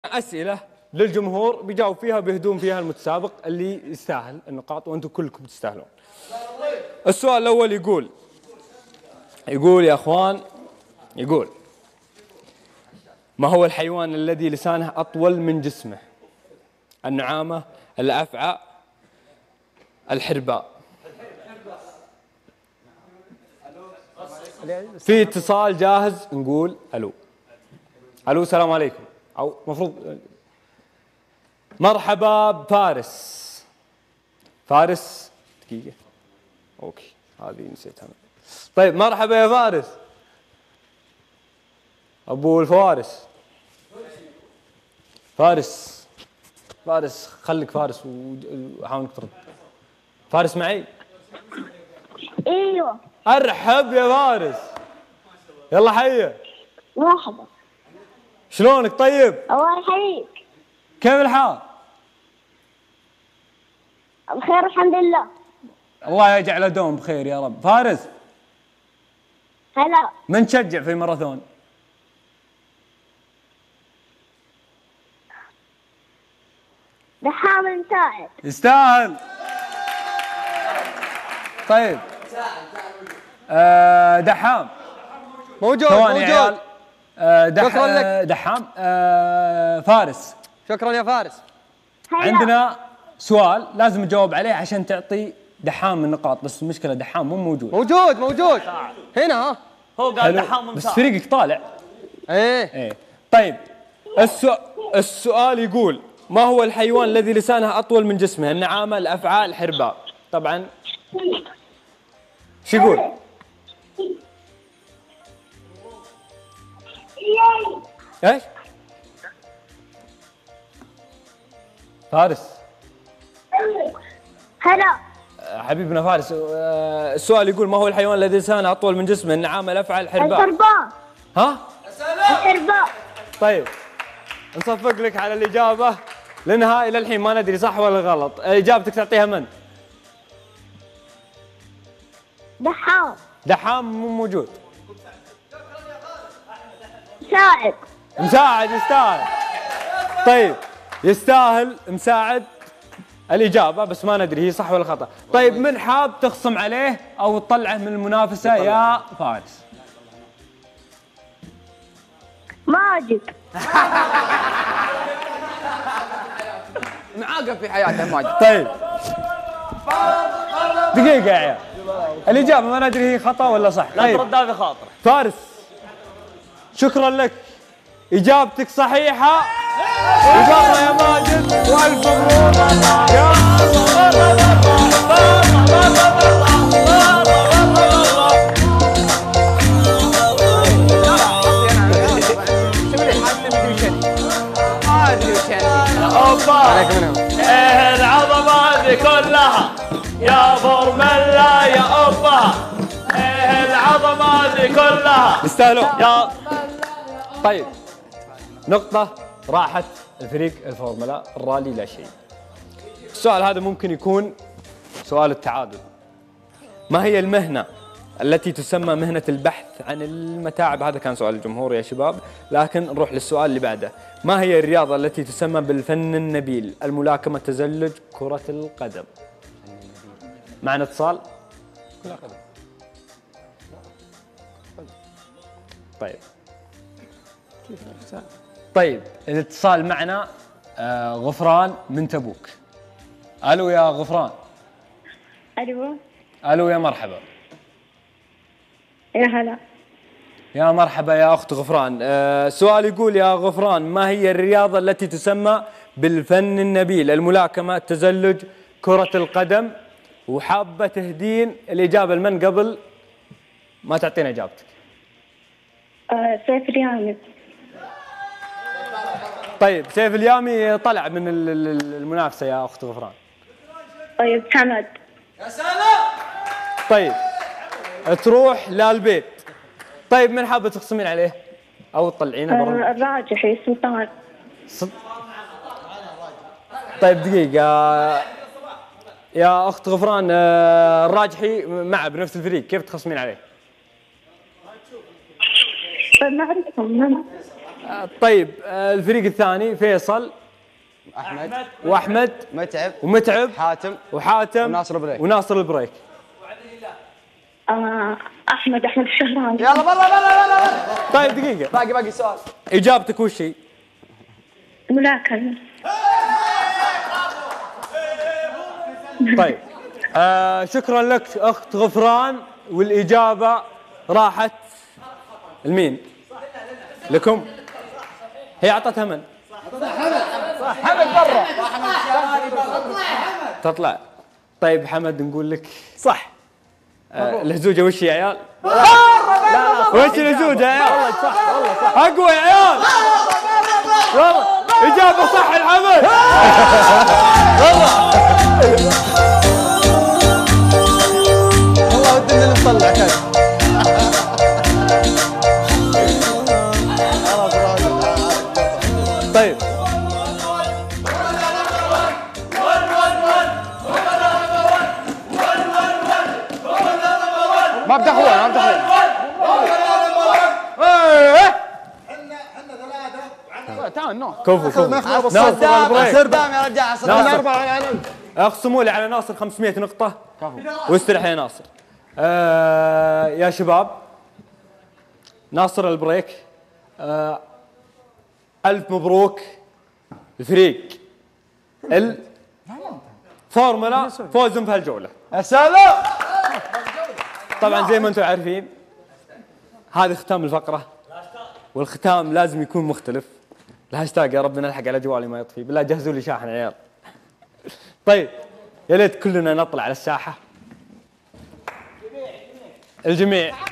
أسئلة للجمهور بيجاوب فيها بيهدون فيها المتسابق اللي يستاهل النقاط وأنتم كلكم تستاهلون. السؤال الأول يقول يا أخوان، يقول ما هو الحيوان الذي لسانه أطول من جسمه؟ النعامة، الأفعى، الحرباء. في اتصال جاهز، نقول ألو. ألو، السلام عليكم. أو مفروض مرحبا بفارس. فارس دقيقة، أوكي هذه نسيتها. طيب مرحبا يا فارس، أبو الفوارس. فارس خليك فارس وحاول ترد. فارس معي؟ ايوه. ارحب يا فارس، يلا حيه. مرحبا. شلونك؟ طيب الله يحييك. كيف الحال؟ بخير الحمد لله. الله يجعله دوم بخير يا رب. فارس، هلا. من تشجع في الماراثون؟ دحام المساعد. يستاهل. طيب دحام موجود. شكرا لك دحام. فارس، شكرا يا فارس. هلا. عندنا سؤال لازم تجاوب عليه عشان تعطي دحام النقاط، بس المشكلة دحام مو موجود. موجود هنا. ها هو قال دحام بس فريقك طالع. ايه. طيب السؤال يقول ما هو الحيوان الذي لسانه أطول من جسمه؟ النعامة، الأفعى، الحرباء. طبعا شو يقول؟ ايش؟ فارس. هلا. حبيبنا فارس، السؤال يقول ما هو الحيوان الذي لسانه أطول من جسمه؟ النعامة، الأفعى، الحرباء. الحرباء. ها؟ الحرباء. طيب نصفق لك على الإجابة لأنها إلى الحين ما ندري صح ولا غلط. إجابتك تعطيها من؟ دحام. دحام مو موجود. مساعد يستاهل. طيب يستاهل مساعد الإجابة، بس ما ندري هي صح ولا خطأ. طيب من حاب تخصم عليه أو تطلعه من المنافسة يا فارس؟ ماجد. معاقب في حياته ماجد. طيب دقيقة يا عيال، الإجابة ما ندري هي خطأ ولا صح. لا ترد هذا خاطر. فارس شكرا لك، إجابتك صحيحة. وبرا يا ماجد وألف مبروك يا ايه العظمة ذي كلها يا فورميلا يا أبا. ايه العظمة ذي كلها يستاهلون يا. طيب نقطة راحت الفريق الفورمولا الرالي لا شيء. السؤال هذا ممكن يكون سؤال التعادل. ما هي المهنة التي تسمى مهنة البحث عن المتاعب؟ هذا كان سؤال الجمهور يا شباب، لكن نروح للسؤال اللي بعده. ما هي الرياضة التي تسمى بالفن النبيل؟ الملاكمة، التزلج، كرة القدم. معنا اتصال؟ طيب الاتصال معنا غفران من تبوك. الو يا غفران. الو يا مرحبا. يا هلا. يا مرحبا يا اخت غفران. سؤال يقول يا غفران ما هي الرياضة التي تسمى بالفن النبيل؟ الملاكمة، التزلج، كرة القدم. وحابة تهدين الإجابة لمن قبل ما تعطينا إجابتك؟ سيف اليامي. طيب سيف اليامي طلع من المنافسة يا أخت غفران. طيب حمد. يا سلام. طيب تروح للبيت. طيب من حابة تقسمين عليه أو تطلعينه برا؟ الراجحي سلطان. طيب دقيقة يا أخت غفران، الراجحي معه بنفس الفريق، كيف تخصمين عليه؟ طيب ما أعرفهم. طيب الفريق الثاني فيصل احمد واحمد متعب ومتعب وحاتم وناصر البريك. أحمد الشهراني. يلا بالله. طيب دقيقة، باقي سؤال. إجابتك وش هي؟ ملاكمة. طيب شكرا لك أخت غفران، والإجابة راحت لمين؟ لكم. هي أعطتها من؟ حمد برا. تطلع. طيب حمد نقول لك صح. الهزوجة وش يا عيال؟ وش الهزوجة يا عيال؟ والله صح، والله صح. أقوى يا عيال. والله إجابة صح يا حمد. والله ودنا نطلع كذا. طيب ما بتاخذون. تعال نو. كفو ناصر البريك. صدام يا رجال. صدام اخصموا لي على ناصر 500 نقطة. واسترح يا ناصر. يا شباب، ناصر البريك، ألف مبروك الفريق الفورمولا فوزهم في هالجولة. يا سلام. طبعا زي ما انتم عارفين هذه ختام الفقرة، والختام لازم يكون مختلف. الهاشتاج يا رب نلحق على جوالي ما يطفي، بالله جهزوا لي شاحن عيال. طيب يا ليت كلنا نطلع على الساحة. الجميع